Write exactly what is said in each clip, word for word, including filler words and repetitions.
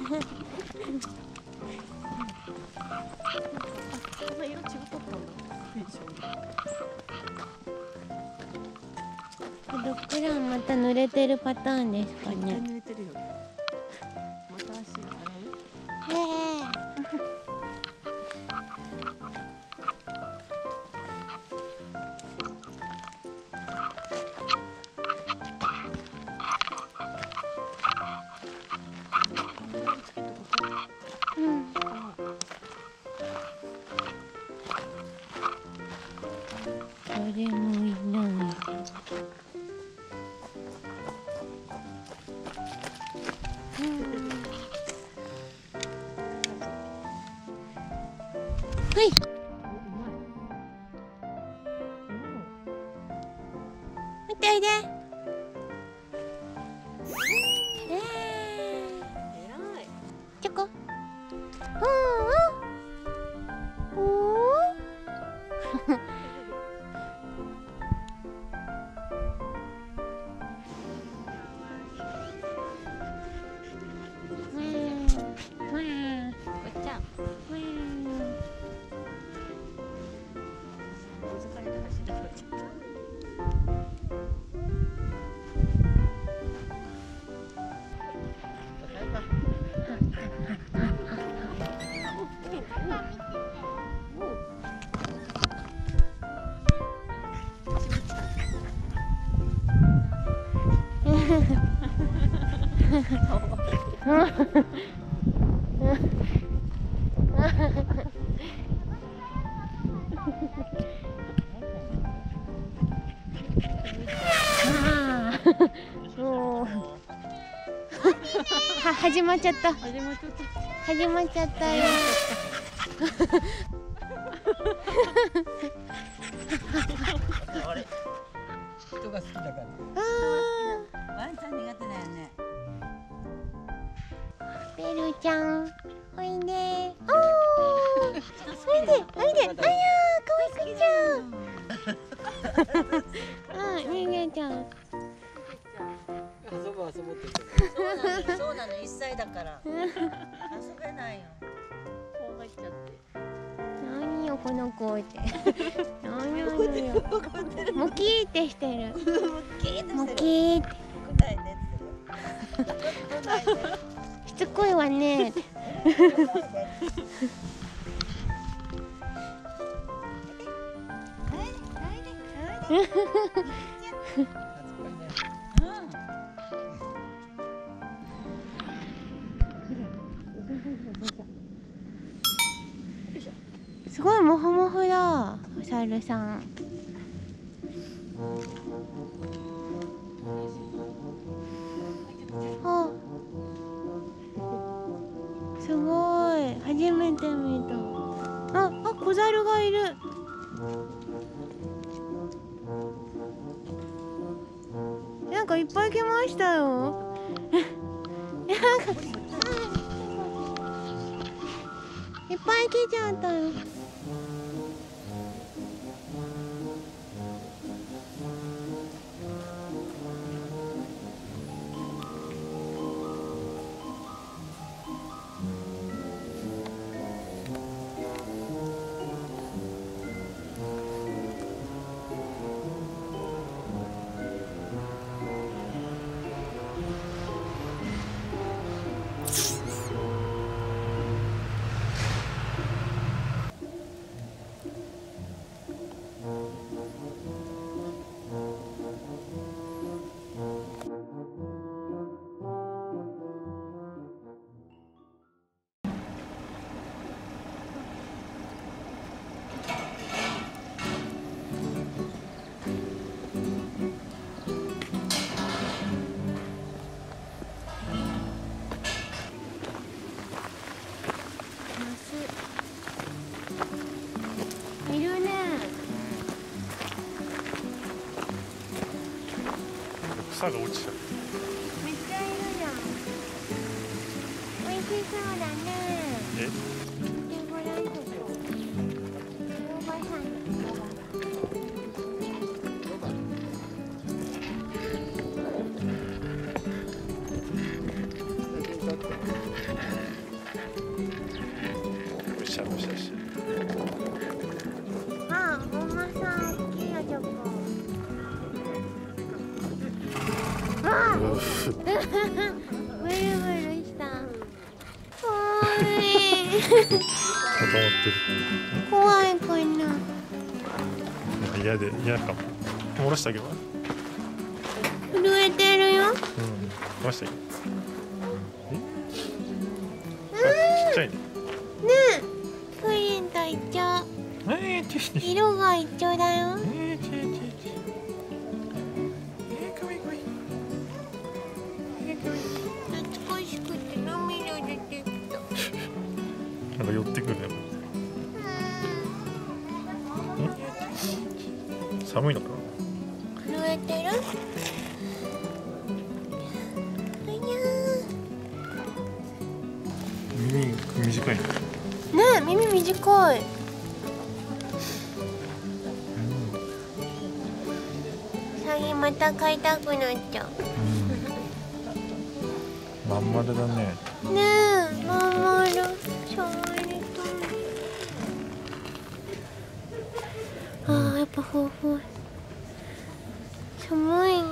んな色違かったんだ。 ドッグランまた濡れてるパターンですかね。 濡れてるよ。また足洗う？ ねえ。うん。誰もいない。はい。見ていで。ええ。 偉い。 チョコ。うんうん。おお。もうは始まっちゃった。 始まっちゃった。 始まっちゃったよ。 あれ人が好きだから。 あワンちゃん苦手だよね。 ーベルちゃんおいで。おーおいでおいで。あやーかわいくちゃん。あー逃げちゃう。 遊ぼう遊ぼうって言ってる。そうなの、一歳だから遊べないよ。 こう入っちゃって。 何よこの子って。何よのよ。モキーってしてる。モキーって。しつこいわね。すごいモフモフだ、お猿さん。あ、すごい、初めて見た。あ、あ、小猿がいる。なんかいっぱい来ましたよ。なんか、いっぱい来ちゃったよ。いるね。 草が落ちちゃう。 めっちゃいるじゃん。美味しそうだね。 え？ で、ごらんとこ。おばさん。 写真撮って。 あブルブルした怖い固まってる。 怖いかな。 なんか嫌で嫌かも。漏らしてあげば。 震えてるよ。 うん。漏らしてあげば。え？あ、ちっちゃいね。 ねえプリンと一緒。 えー、ちっちゃい。 色が一緒だよ。 えー、ちっちゃいちっちゃい。えー、かわいいかわいい。えー、かわいい。 懐かしくて涙出てきた。 なんか寄ってくるね。寒いのかな。 震えてる。あにゃ耳短いね。 ー。ねえ耳短い。最近また飼いたくなっちゃう。 まん丸だね。 ねえまん丸触りたい。あーやっぱふわふわ。寒いね。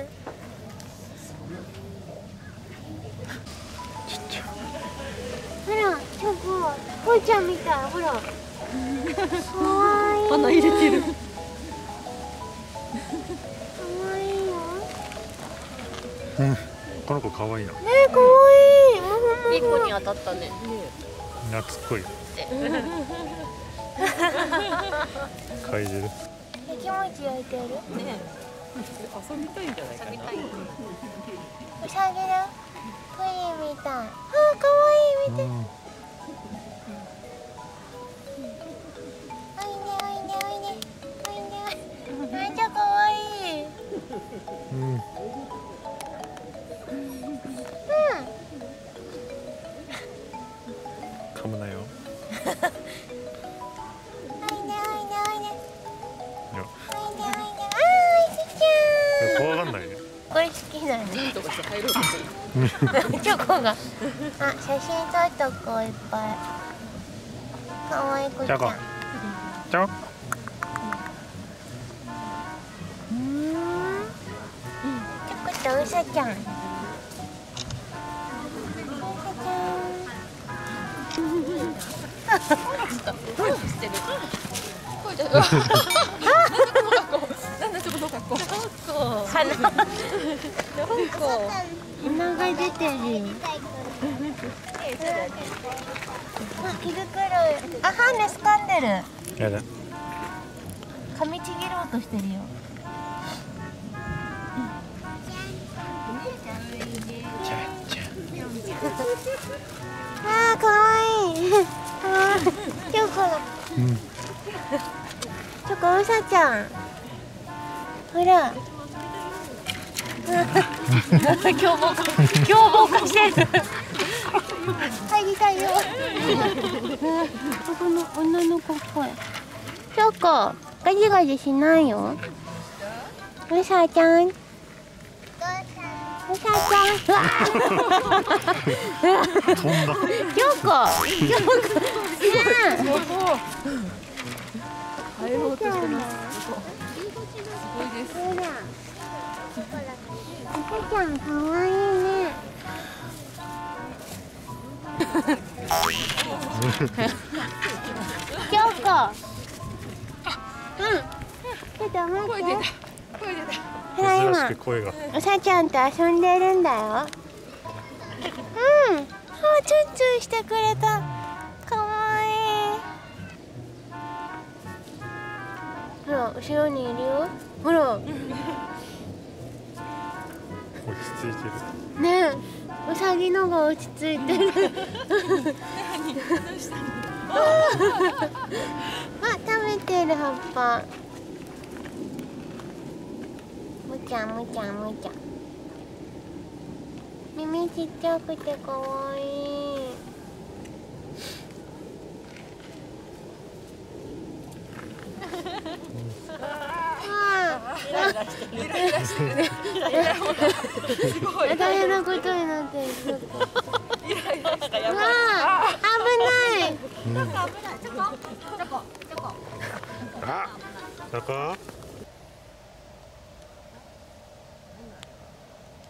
ちっちゃい。 ほらチョコぽーちゃんみたい。ほらかわいい。 鼻入れてる。 かわいいよ。 うん。この子可愛いな。 ねえかわいい。もふもふ。 いい子に当たったね。 懐っこい。嗅いでる。 焼き餅焼いてる。 ね遊びたいんじゃないかな。 うさぎだ。プリンみたい。あーかわいい見て。 うん。 おいでおいでおいでおいでおいで。めっちゃかわいい。 うん。噛むなよ。 おいでおいでおいで。 いや、 おいでおいで。あーおいしちゃ怖がんないね。 ん。これ好きだね。 とかして入ろうとしてる。 チョコが。あ、写真撮っとこういっぱい。かわいくちゃん。 チョコ。チョコ。 うーん。チョコとうさちゃん。うさちゃん。 声してる。声じゃ。なんでそこの格好。 鼻。鼻が出てるよ。あ、毛づくろい。あ、歯ね掴んでる。 やだ。 噛みちぎろうとしてるよ。あー、かわいい。あー、チョコだ。 うん。 チョコうさちゃん。ほら。凶暴化、凶暴化してる。入りたいよ。ここの女の子っぽい。チョコ、ガジガジしないよ。うさちゃん。うさちゃん。うわ飛んだ。 チョコ。チョコ。ね入ろうとしてます。すごいです。 え。ほら。うさちゃん、かわいいね。チョコ。うん。ちょっと待って。 声出た。 ほら珍し今く声が。 うさちゃんと遊んでるんだよ。うん。あ、ツンツンしてくれた。かわいい。ほら、後ろにいるよ。ほら。 落ち着いてる。 ねえ、うさぎのが落ち着いてる。あ、食べてる葉っぱ。むちゃむちゃむちゃ。耳ちっちゃくてかわいい。 イライラしてるね。 大変なことになってる。 イライラしてる。 うわあ、危ない。 あ、チョコ。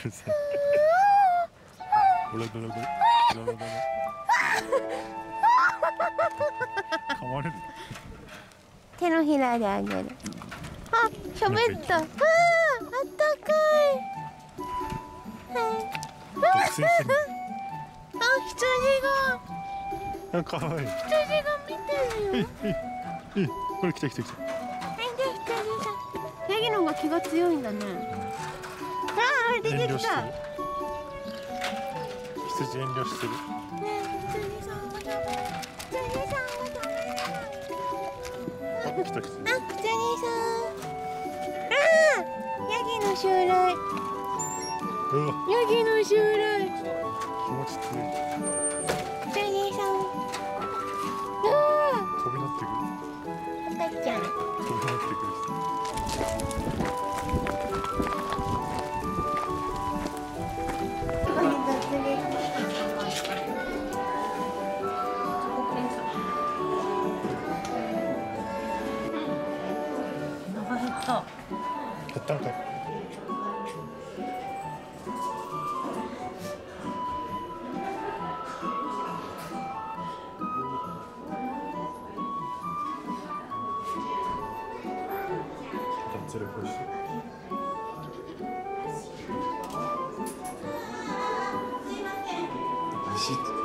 るぜ。ほらほらほらほらほらほら。噛まれる。 手のひらであげる。あ、喋った。あー、あったかい。はい。 独占してる。 あ、羊が。 あ、かわいい。 羊が見てるよ。 えい、これ来た来た来た。 はい、で、羊さん。ヤギの方が気が強いんだね。あー、出てきた。ね、 羊遠慮してる。 羊さんも食べる。羊さんも食べる。 あ、来た来た。 あ、羊さん。あー、ヤギの襲来。 うわ、 ヤギの襲来。 気持ち強い。 羊さん。うわ飛び乗ってくる。 ー、赤ちゃん。 飛び乗ってくる。 長減った。 減ったんかい。脱力をして。美味しいって。